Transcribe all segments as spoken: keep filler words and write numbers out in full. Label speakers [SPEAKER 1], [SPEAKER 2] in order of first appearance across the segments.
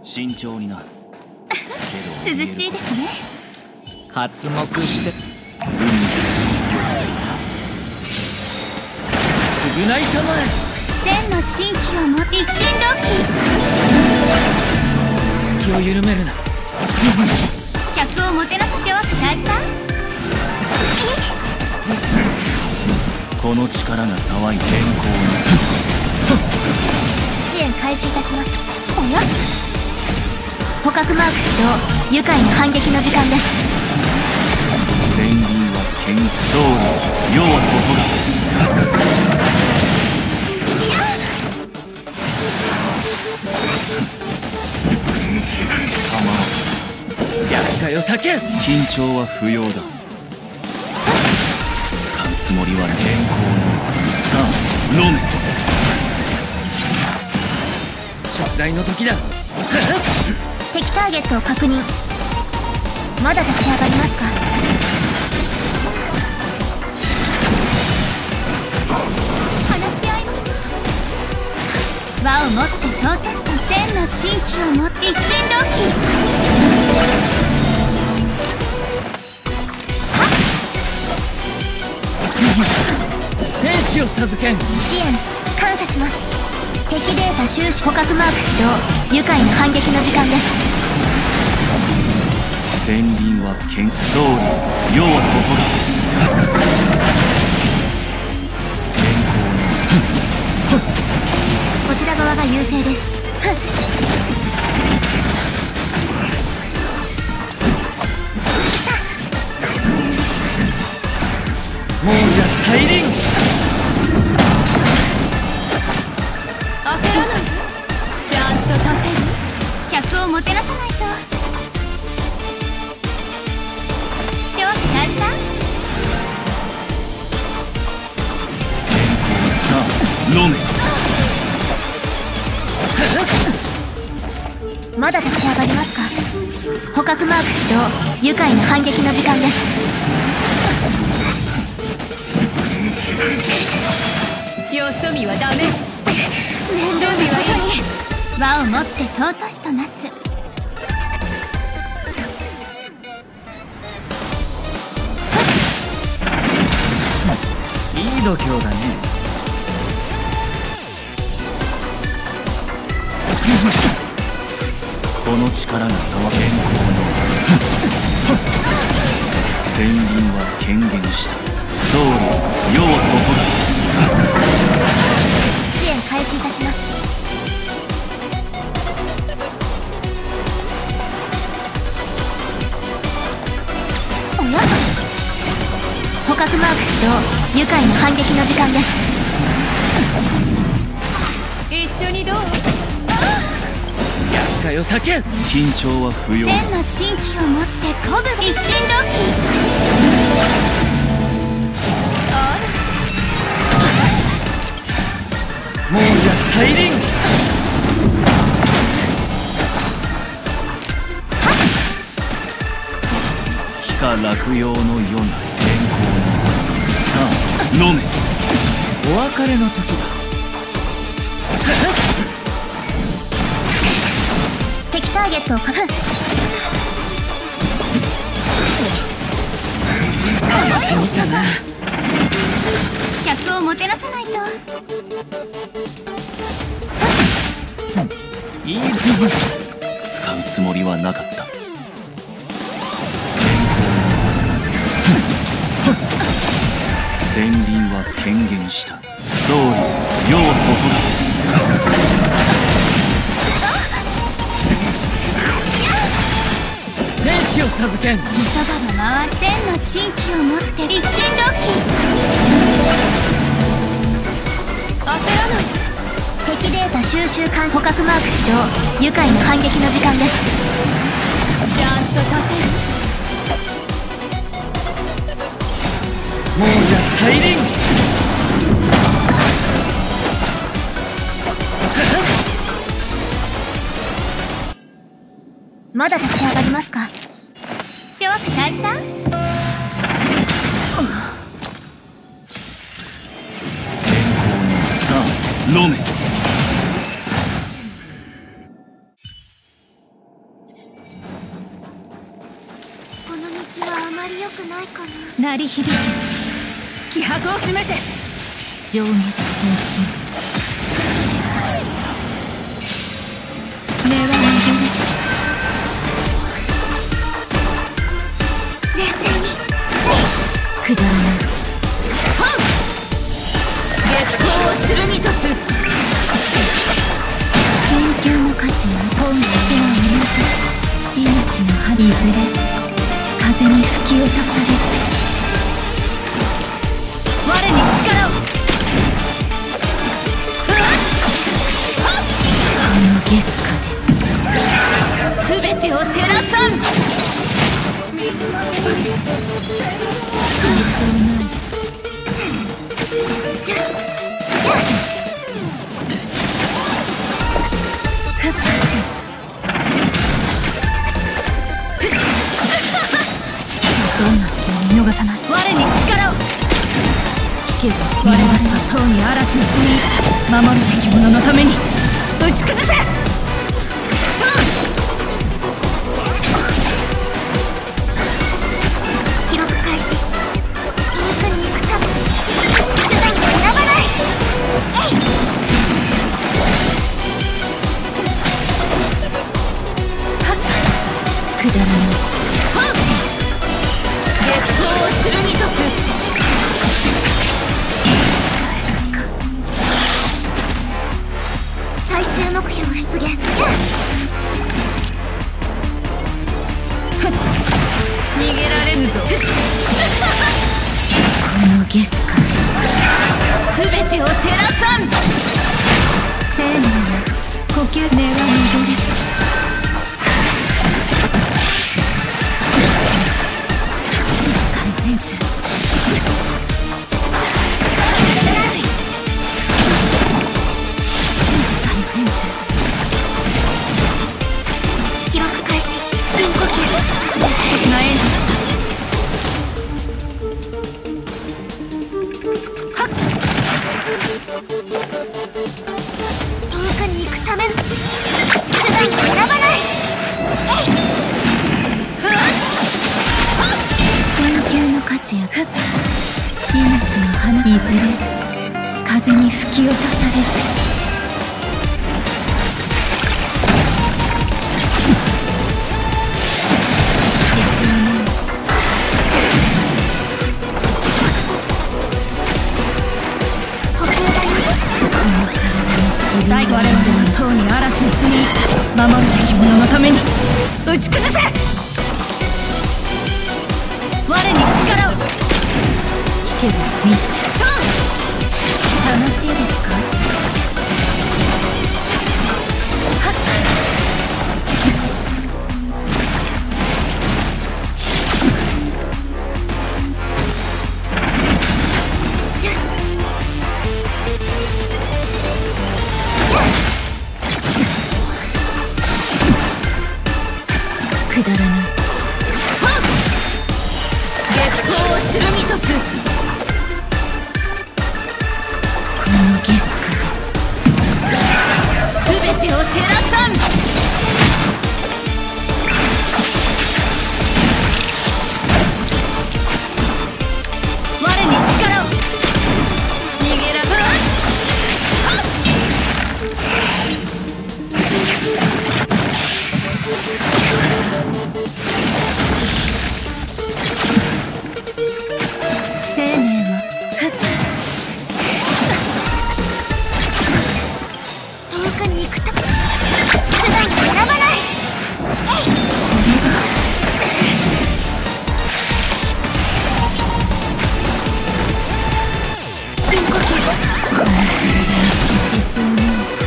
[SPEAKER 1] 慎重にな。
[SPEAKER 2] 涼しいですね。
[SPEAKER 3] 刮目して
[SPEAKER 1] 海で
[SPEAKER 3] 償いたまえ。
[SPEAKER 2] 千の珍奇をも一心同期。
[SPEAKER 3] 気を緩めるな。
[SPEAKER 2] 客をもてなす諸悪大さん。
[SPEAKER 1] この力が騒いで天候
[SPEAKER 2] 支援開始いたします。おや、捕獲マーク起動。愉快な反撃の時間です。
[SPEAKER 1] に千輪は剣ソウル世を注が。
[SPEAKER 3] 厄介を避け。
[SPEAKER 1] 緊張は不要だ。使うつもりは天候の。さあ飲め。
[SPEAKER 3] 食材の時だ。
[SPEAKER 2] 敵ターゲットを確認。まだ立ち上がりますか。話し合いましょう。輪を持って尊した千の珍奇をもって一心同期。
[SPEAKER 3] 天使を授けん。
[SPEAKER 2] 支援感謝します。敵データ収集。捕獲マーク起動。愉快な反撃の時間です。
[SPEAKER 1] 千輪は剣ソウル世を注が。
[SPEAKER 2] こちら側が優勢です。
[SPEAKER 3] 亡者大輪。
[SPEAKER 2] 焦らないで。ちゃんと立てる。客をもてなさないと。諸悪大さん。
[SPEAKER 1] さあ飲め。
[SPEAKER 2] まだ立ち上がりますか。捕獲マーク起動。愉快な反撃の時間です。よそ見はダメ。準備はいい。輪を持って尊しとなす。
[SPEAKER 3] いい度胸だね。
[SPEAKER 1] この力が騒ぐ天候の。千輪は権限した。ソウル世を注が。
[SPEAKER 2] 支援開始いたします。おや、捕獲マーク起動。愉快な反撃の時間です。一緒にどう。
[SPEAKER 3] 厄介を避け。
[SPEAKER 1] 緊張は不要だ。
[SPEAKER 2] 千の珍奇を持って鼓舞。一心同期。
[SPEAKER 3] 亡者大輪。
[SPEAKER 1] 非か落葉のような天候の。さあ飲め。
[SPEAKER 3] お別れの時だ。
[SPEAKER 2] 敵ターゲットを確認。
[SPEAKER 3] 見たな。
[SPEAKER 2] 客をもてなさないと。
[SPEAKER 3] いいぞ。
[SPEAKER 1] 使うつもりはなかった。千輪は権限した。ソウル世を注が。
[SPEAKER 3] 天使を授けん。
[SPEAKER 2] 急がば回る。千の珍奇を持って一心同期。焦らない。敵データ収集完。捕獲マーク起動。愉快な反撃の時間です。ちゃんと立てる。
[SPEAKER 3] 亡者大輪。
[SPEAKER 2] まだ立ち上がりますか。諸悪大さん。
[SPEAKER 1] さあ飲め。
[SPEAKER 2] 鳴り響き気迫を示せ。情熱変身根は巡る。冷静にくだらない月光を剣とす。研究の価値は本質は同じ。命の針いずれ風に吹き落とされる。我に力を。この月下で全てを照らさん。解消ない。どんな隙も見逃さない。我に力を。聞けば我々はとうに嵐の国守るべき者のために打ち崩せ。記録開始。遠くに行くため手段を選ばない。えいくだらない。月光を剣とす。最終目標出現。逃げられぬぞ。この月下で全てを照らさん。生命は呼吸根は巡る。記録開始。深呼吸。なエンジはっ。遠くに行くための手段を選ばない。えい研究の価値や命の花いずれ風に吹き落とされる。我々はとうに嵐の国守るべき者のために打ち崩せ。我に力を。聞けば見た。楽しいですか。はっ。くだらない。月光を剣とす。この月下で全てを照らさん。我に力を。逃げられない。生命は遠くに行くため手段を選ばない。えい深呼吸。この体に支障ない。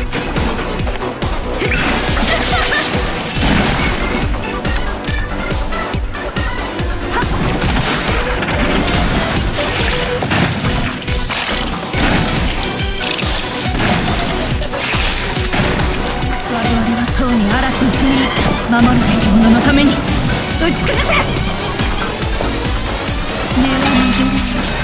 [SPEAKER 2] 守るべき者のために打ち崩せ。根は巡る。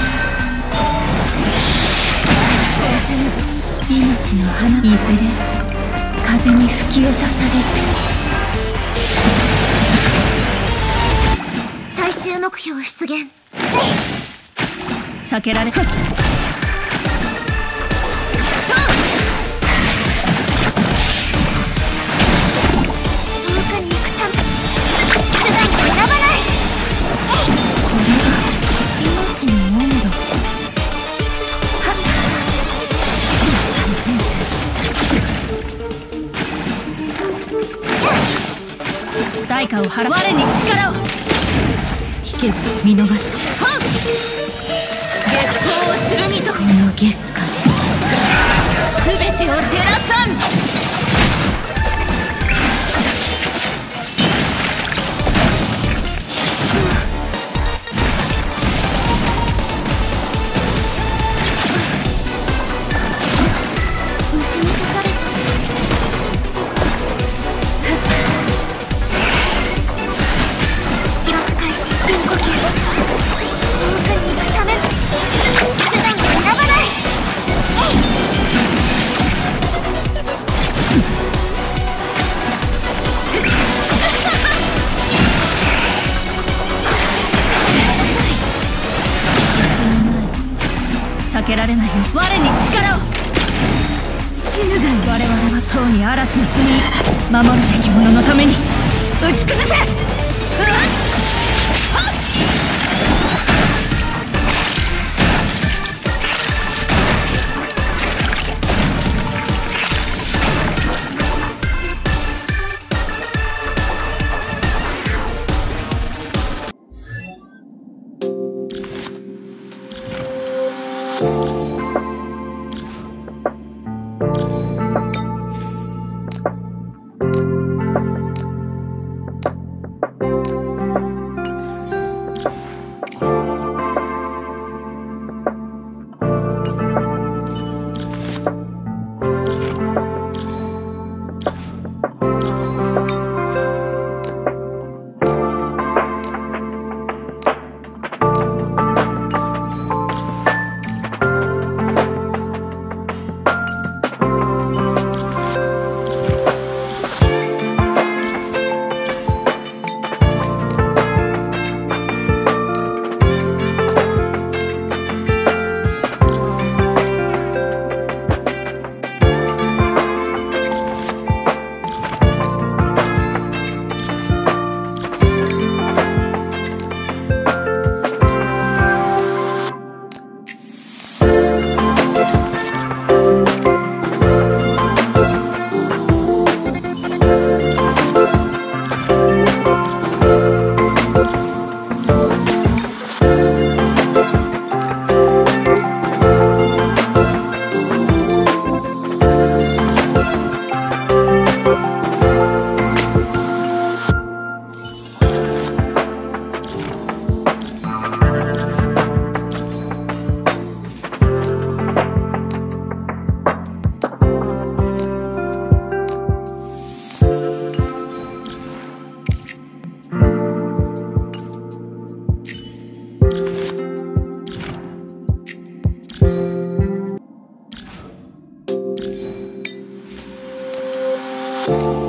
[SPEAKER 2] 命の花いずれ風に吹き落とされる。最終終目標出現。
[SPEAKER 4] 避けられ。対価を払われに力を引けず見逃す。月光を剣とこの月下全てを照らさん。
[SPEAKER 2] 虫に刺されちゃう。
[SPEAKER 4] 避けられない我に力を。死ぬがいい。我々はとうに嵐の国守るべき者のために打ち崩せ。
[SPEAKER 2] you